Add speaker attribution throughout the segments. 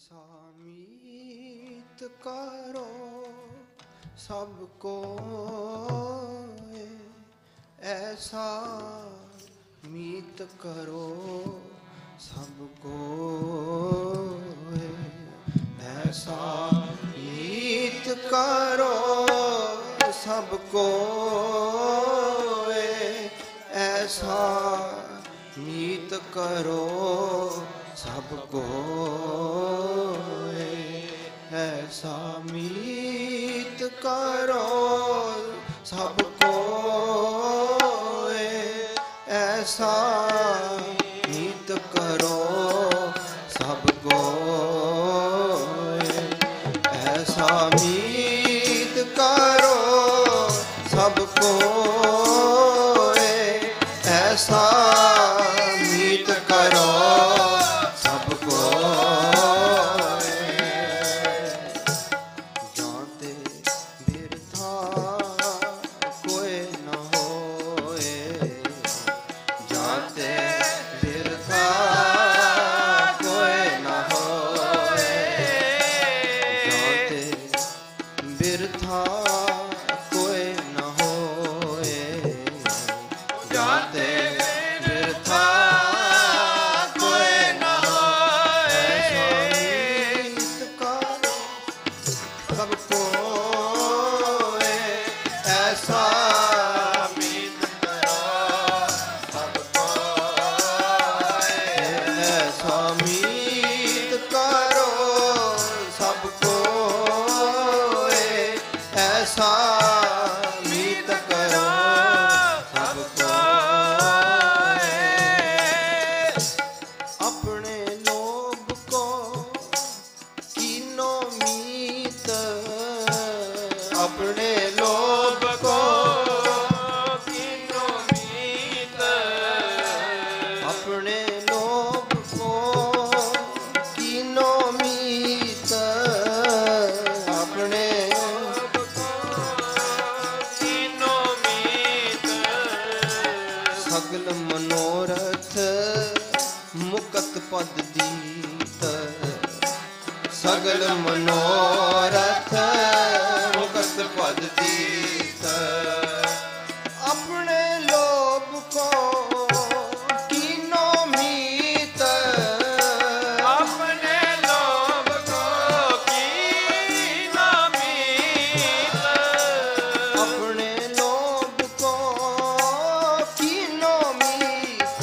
Speaker 1: ऐसा मीत करो सबको, ऐसा मीत करो सबको, ऐसा मीत करो सबको, ऐसा मीत करो सबको, ऐसा मीत करो सबको, ऐसा मीत करो सबको, ऐसा मीत करो सबको, ऐसा मीत करो सबको, जाते बिरथा कोई न होए, जाते बिरथा कोई न होए, जाते बिरथा कोई न होए, जाते अपने लोभ को कीनो मीत, अपने लोभ को कीनो मीत, अपने लोभ को कीनो मीत, सगल मनोरथ मुकत पद दीत, सगल मनोरथ मुकत पद दीत, अपने लोभ को कीनो मीत, अपने लोभ को कीनो मीत, अपने लोभ को कीनो मीत,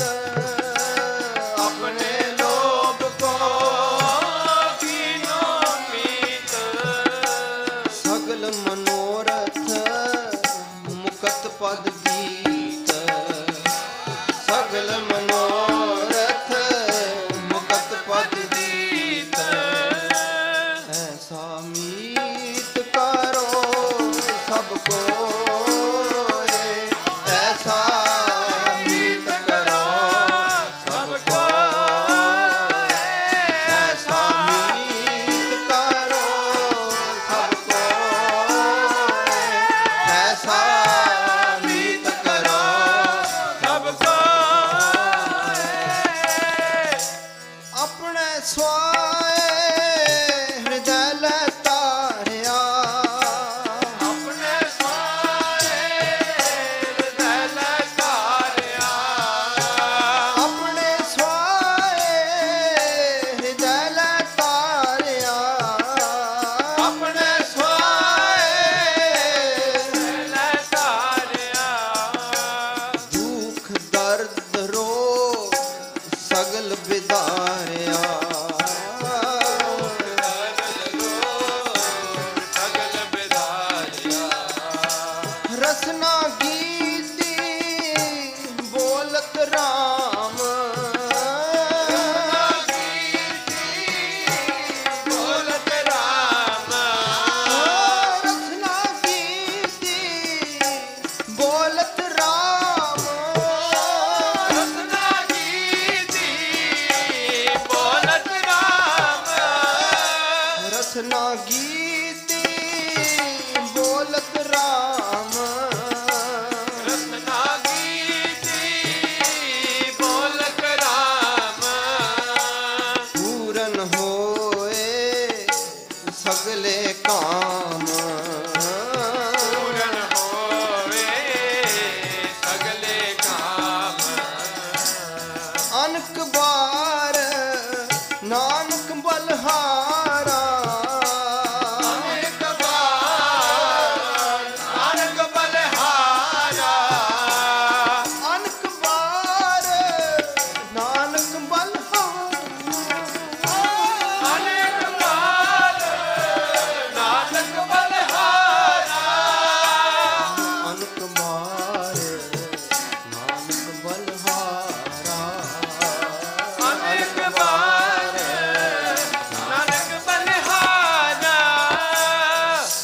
Speaker 1: अपने लोभ को कीनो मीत, सगल मनोरथ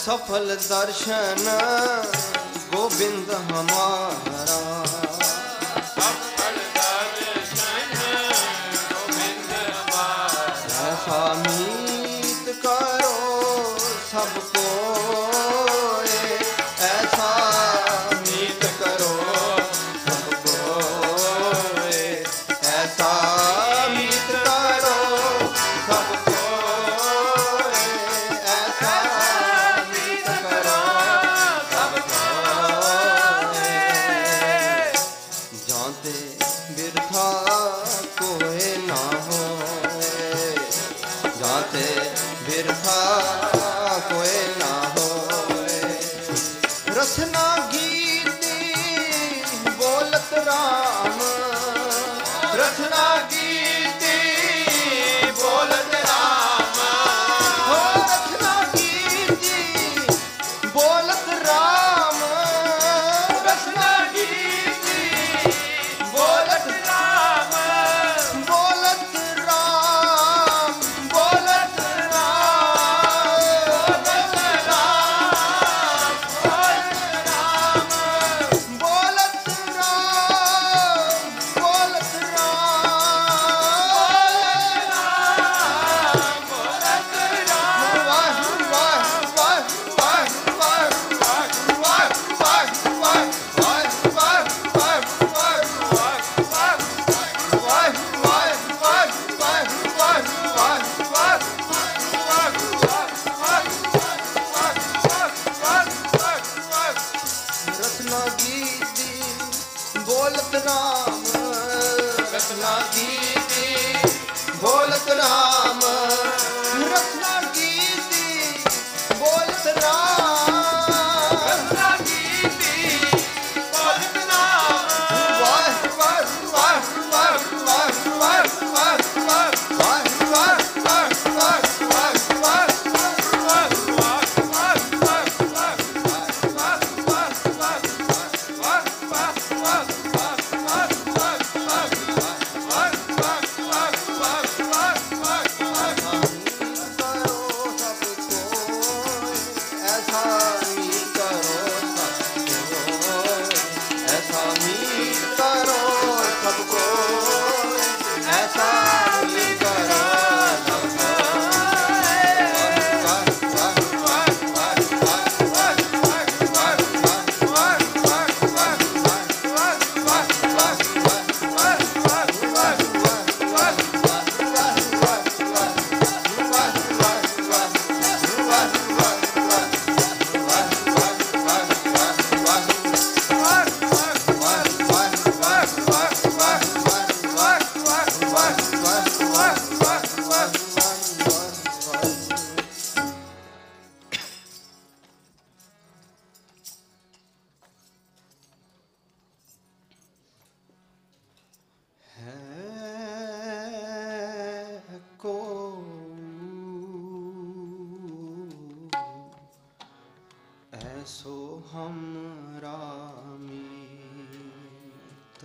Speaker 1: सफल दर्शन गोविंद हमारा।
Speaker 2: सफल दर्शन गोविंद हमारा।
Speaker 1: ऐसा मीत करो सबको, ऐसा मीत करो सबको, ऐसा मीत करो सबको, ऐसा मीत करो सबको। जाते बिरथा कोई ना हो, जाते बिरथा कोई ना हो। रसना गीती बोलत राम, रसना गीती बोलत राम, हो रसना गीती बोलत राम, रसना गीती बोलत राम, बोलत राम, बोलत राम, बोलत राम, बोलत राम, बोलत राम, बोलत राम। वाह वाह वाह वाह वाह वाह वाह वाह वाह वाह वाह वाह वाह रत्ना गीती बोलत राम, रत्ना गीती बोलत राम, रत्ना गीती बोलत राम, रत्ना गीती बोलत राम। वाह वाह वाह वाह वाह वाह वाह वाह वाह वाह वाह वाह वाह वाह ऐसो हमरा मीत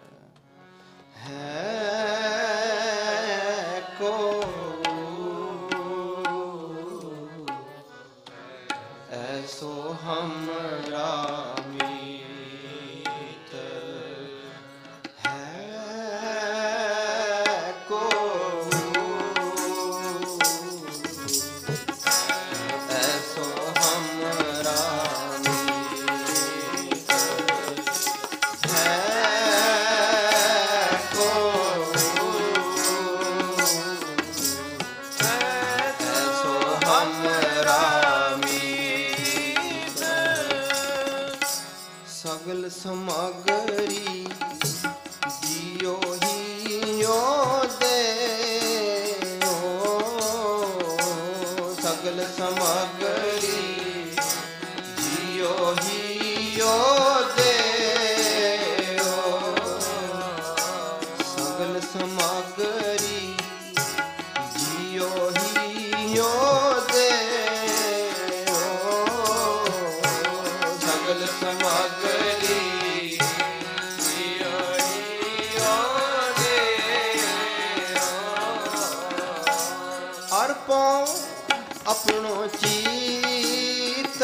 Speaker 1: है को, ऐसो हमरा मीत है को, ऐसो हमरा सगल समगरी जियो हियो दे, सगल समगरी जियो हियो दे, सगल समगरी जियो हियो दे, सगल समगरी अर्पो अपनो चीत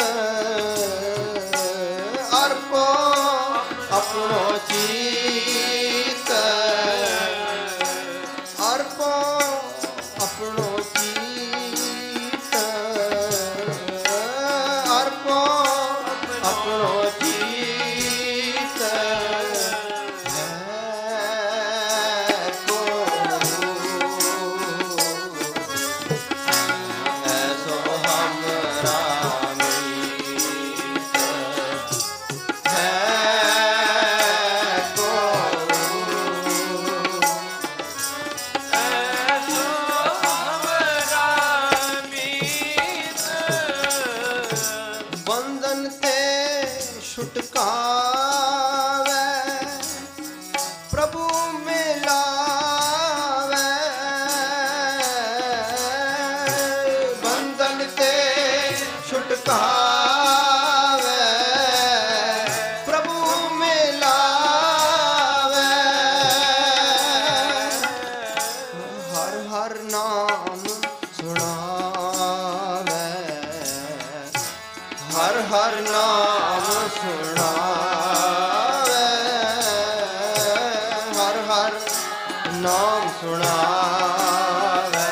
Speaker 1: ਨਾਮ ਸੁਣਾਵੇ,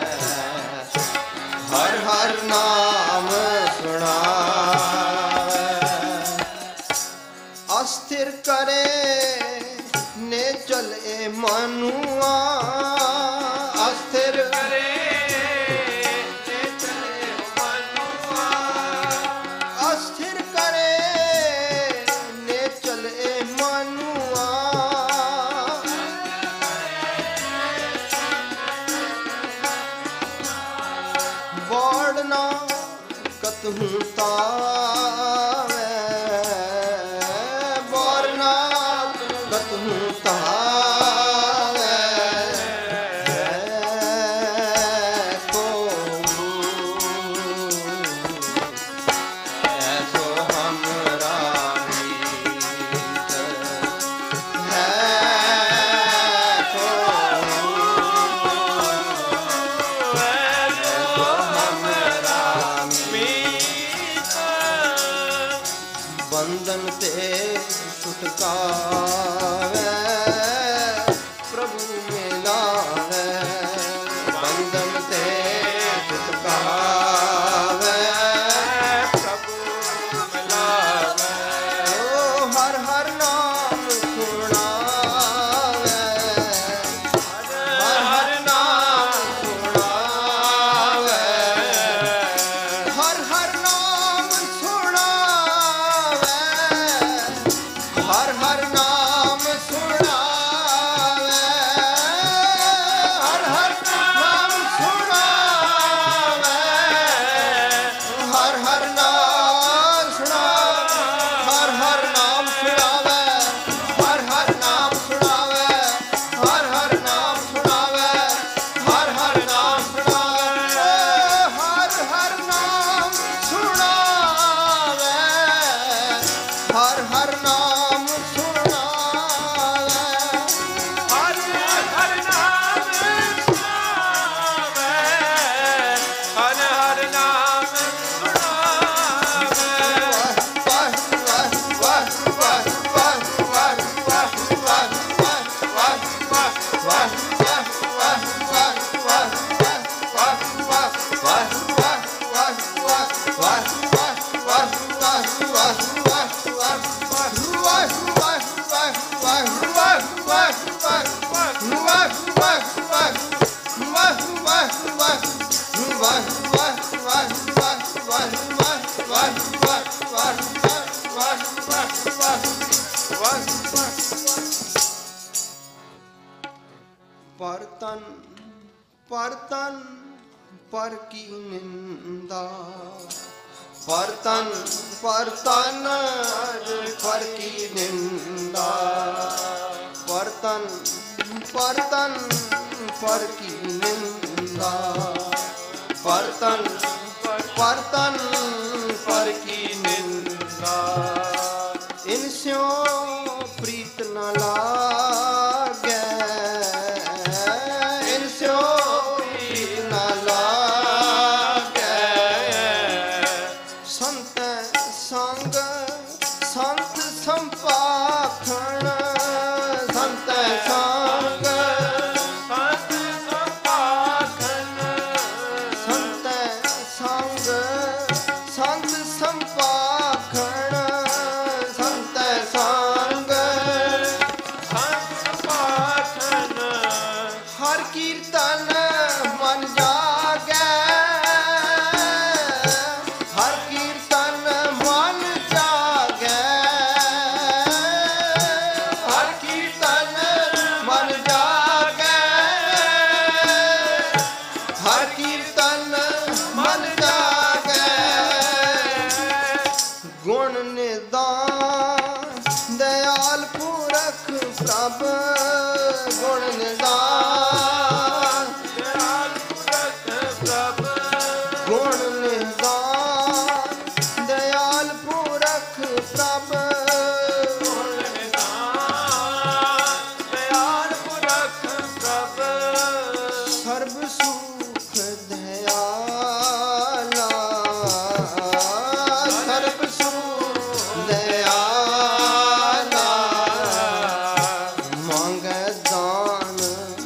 Speaker 1: ਹਰ ਹਰ ਨਾਮ ਸੁਣਾਵੇ। ਅਸਥਿਰ ਕਰੇ ਨੇ ਚਲੇ ਮਨੁਆ, ਅਸਥਿਰ
Speaker 2: ਕਰੇ ਨੇ ਚਲੇ ਮਨੁਆ,
Speaker 1: ਅਸਥਿਰ ਕਰੇ ਨੇ ਚਲੇ ਮਨੁਆ। ਬੋੜਨਾ ਕਤਹੂ ਤਾਵੇ, ਬੋੜਨਾ ਕਤਹੂ ਤਾਵੇ। ਕੋ ਐਸੋ ਹਮਰਾ ਨੀਤ ਹੈ, ਕੋ ਐਸੋ ਹਮਰਾ
Speaker 2: ਮੀਤ
Speaker 1: ਬੰਧਨ ਤੇ ਛੁਟਕਾਵੇ, ਪ੍ਰਭੂ ਮਿਲਾਵੇ। ਬੰਧਨ ਤੇ ਛੁਟਕਾਵੇ,
Speaker 2: ਪ੍ਰਭੂ ਮਿਲਾਵੇ।
Speaker 1: ਓ ਹਰ ਹਰ ਨਾਮ ਸੁਣਾਵੇ, ਹਰ ਹਰ ਨਾਮ ਸੁਣਾਵੇ, ਹਰ ਹਰ ਨਾਮ ਸੁਣਾਵੇ, ਹਰ ਹਰ ਨਾਮ ਸੁਣਾਵੇ, ਹਰ ਹਰ ਨਾਮ ਸੁਣਾਵੇ, ਹਰ ਹਰ ਨਾਮ ਸੁਣਾਵੇ, ਹਰ ਹਰ ਨਾਮ ਸੁਣਾਵੇ, ਹਰ ਹਰ ਨਾਮ ਸੁਣਾਵੇ, ਹਰ ਹਰ ਨਾਮ ਸੁਣਾਵੇ, ਹਰ ਹਰ ਨਾਮ ਸੁਣਾਵੇ, ਹਰ ਹਰ ਨਾਮ ਸੁਣਾਵੇ, ਹਰ ਹਰ ਨਾਮ ਸੁਣਾਵੇ।
Speaker 2: ਹਰ ਹਰ ਨਾਮ ਸੁਣਾਵੇ, ਹਰ ਹਰ ਨਾਮ ਸੁਣਾਵੇ।
Speaker 1: ਪਰ ਤਨ ਪਰ ਕੀ ਨਿੰਦਾ, ਪਰ ਤਨ ਪਰ ਕੀ ਨਿੰਦਾ, ਪਰ ਤਨ ਪਰ ਕੀ ਨਿੰਦਾ, ਪਰ ਤਨ ਪਰ ਕੀ ਨਿੰਦਾ। ਇਨ ਸਿਓ ਪ੍ਰੀਤ ਨ ਲਾਗੈ, ਇਨ ਸਿਓ ਪ੍ਰੀਤ ਨ ਲਾਗੈ। ਸੰਤ ਸੰਗ ਸੰਤ ਸੰਪਾਖਣ, ਸੰਤ ਸੰਗ
Speaker 2: ਸੰਤ ਸੰਪਾਖਨ,
Speaker 1: ਸੰਤ ਸੰਗ ਸੰਤ ਸੰਪਾਖਣ, ਸੰਤ ਸੰਗ
Speaker 2: ਸੰਤ ਸੰਪਾਖਨ।
Speaker 1: ਹਰ ਕੀਰਤਨ ਮਨ ਜਾਗੈ, ਹਰ ਕੀਰਤਨ ਮਨ ਜਾਗੈ, ਹਰ ਕੀਰਤਨ ਮਨ ਜਾਗੈ, ਹਰ ਕੀਰਤਨ ਮਨ ਜਾਗੈ। ਗੁਣ ਨਿਦਾਨ ਦਇਆਲ ਪੁਰਖ ਪ੍ਰਭ, ਗੁਣ ਨਿਦਾਨ
Speaker 2: ਦਇਆਲ ਪੁਰਖ ਪ੍ਰਭ,
Speaker 1: ਗੁਣ ਨਿਦਾਨ ਦਇਆਲ ਪੁਰਖ ਪ੍ਰਭ।
Speaker 2: ਗੁਣ ਨਿਧਾਨ ਦਇਆਲ ਪੁਰਖ ਪ੍ਰਭ।
Speaker 1: ਸਰਬ ਸੁਖ ਦਇਆਲਾ, ਸਰਬ ਸੁਖ ਦਇਆਲਾ। ਮੰਗੈ ਦਾਨ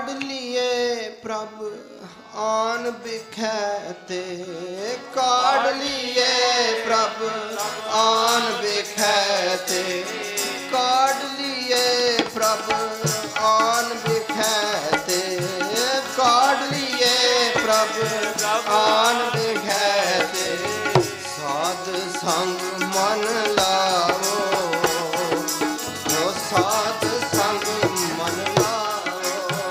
Speaker 1: ਕਾਢ ਲੀਏ ਪ੍ਰਭ ਆਨ ਬਿਖੈ ਤੇ, ਕਾਢ ਲੀਏ ਪ੍ਰਭ ਆਨ ਬਿਖੈ ਤੇ, ਕਾਢ ਲੀਏ ਪ੍ਰਭ ਆਨ ਬਿਖੈ ਤੇ, ਕਾਢ ਲੀਏ ਪ੍ਰਭ ਆਨ ਬਿਖੈ ਤੇ, ਸਾਧ ਸੰਗ ਮਨ ਲਾਵੋ, ਜੋ ਸਾਧ ਸੰਗ ਮਨ ਲਾਵੋ,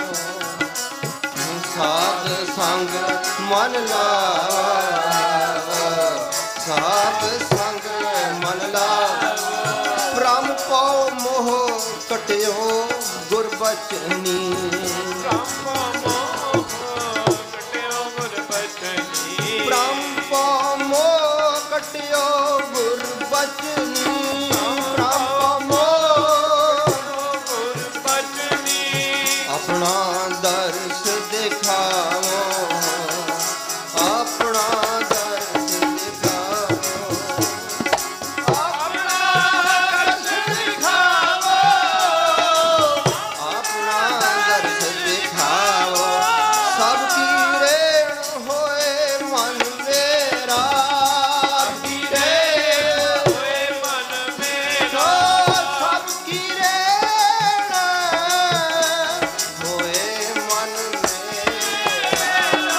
Speaker 1: ਸਾਧ ਸੰਗ ਮਨ ਲਾਵੋ, ਸਾਧ ਸੰਗ ਮਨ ਲਾਵੋ, ਭ੍ਰਮ ਪਉ ਮੋਹ ਕਟਿਓ ਗੁਰਬਚਨੀ, ਭ੍ਰਮ ਪਉ ਮੋਹ ਕਟਿਓ ਗੁਰਬਚਨੀ, ਭ੍ਰਮ ਪਉ ਮੋਹ ਗੁਰਬਚਨੀ, ਆਪਣਾ ਦਰਸ ਦਿਖਾਵੋ, ਆਪਣਾ ਦਰਸ ਦਿਖਾਵੋ, ਆਪਣਾ ਦਰਸ ਦਿਖਾਵੋ, ਆਪਣਾ ਦਰਸ ਦਿਖਾਵੋ, ਸਭ ਕੀ ਰੇਣ ਹੋਏ ਮਨ ਮੇਰਾ, ਕੀ ਰੇਣ ਹੋਏ ਮਨ ਮੇਰਾ, ਸਭ ਕੀ ਰੇਣ ਹੋਏ ਮਨ ਮੇਰਾ,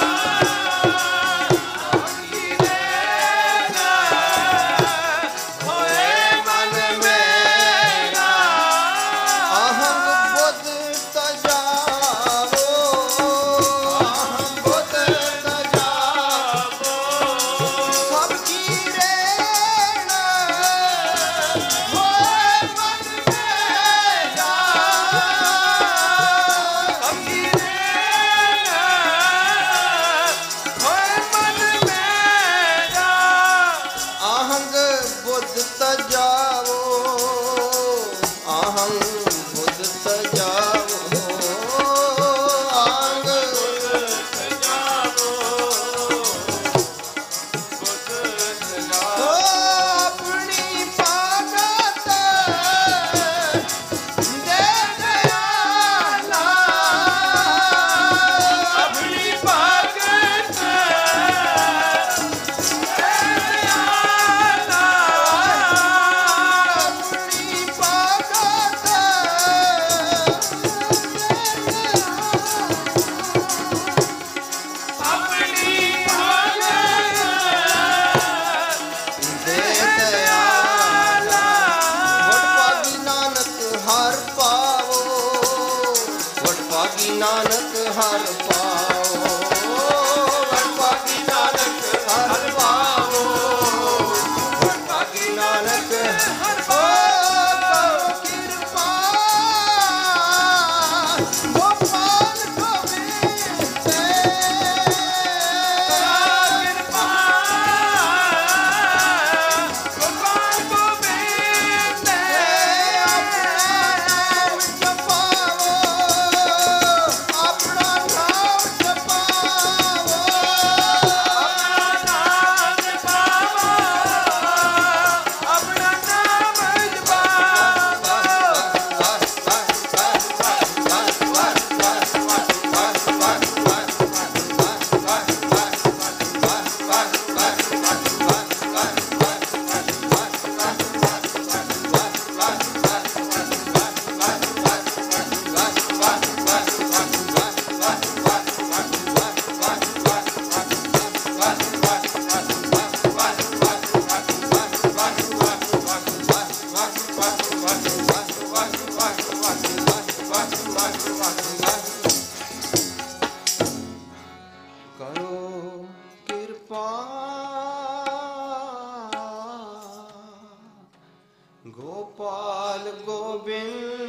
Speaker 1: ਸਭ ਕੀ ਰੇਣ ਹੋਏ ਮਨ ਮੇਰਾ, ਅਹੰਗ ਬੁੱਧ ਤਜਾਵੋ, ਅਹੰਗ ਬੁੱਧ ਤਜਾਵੋ, ਸਭ ਕੀ ਰੇਣ ਹੋਏ ਮਨ ਮੇਰਾ, ਸਭ ਕੀ ਰੇਣ ਹੋਏ ਮਨ ਮੇਰਾ, ਅਹੰਗ ਬੁੱਧ ਤਜਾਵੋ, ਅਹੰਗ ਬੁੱਧ ਤਜਾਵੋ, ਅਹੰਗ ਬੁੱਧ ਤਜਾਵੋ, ਆਪਣੀ ਭਗਤ ਦੇ ਦਇਆਲਾ, ਆਪਣੀ ਭਗਤ ਦੇ ਦਇਆਲਾ, ਆਪਣੀ ਭਗਤ ਆਪਣੀ ਭਗਤ ਦੇ ਦਇਆਲਾ, ਵਡਭਾਗੀ ਨਾਨਕ ਹਰਿ ਪਾਵੋ, ਵਡਭਾਗੀ ਨਾਨਕ ਹਰਿ ਪਾਵੋ, ਵਡਭਾਗੀ ਨਾਨਕ ਹਰਿ ਪਾਵੋ, ਵਡਭਾਗੀ ਨਾਨਕ ਹਰਿ ਪਾਵੋ, ਕਿਰਪਾ ਗੋਪਾਲ ਗੋਬਿੰਦ ਤੇ, ਕਿਰਪਾ ਗੋਪਾਲ ਗੋਬਿੰਦ ਤੇ, ਆਪਣਾ ਨਾਮ ਜਪਾਵੋ, ਆਪਣਾ ਨਾਮ ਜਪਾਵੋ, ਆਪਣਾ ਨਾਮ ਜਪਾਵੋ, ਆਪਣਾ ਨਾਮ ਕਰੋ ਕਿਰਪਾ ਗੋਪਾਲ ਗੋਬਿੰਦ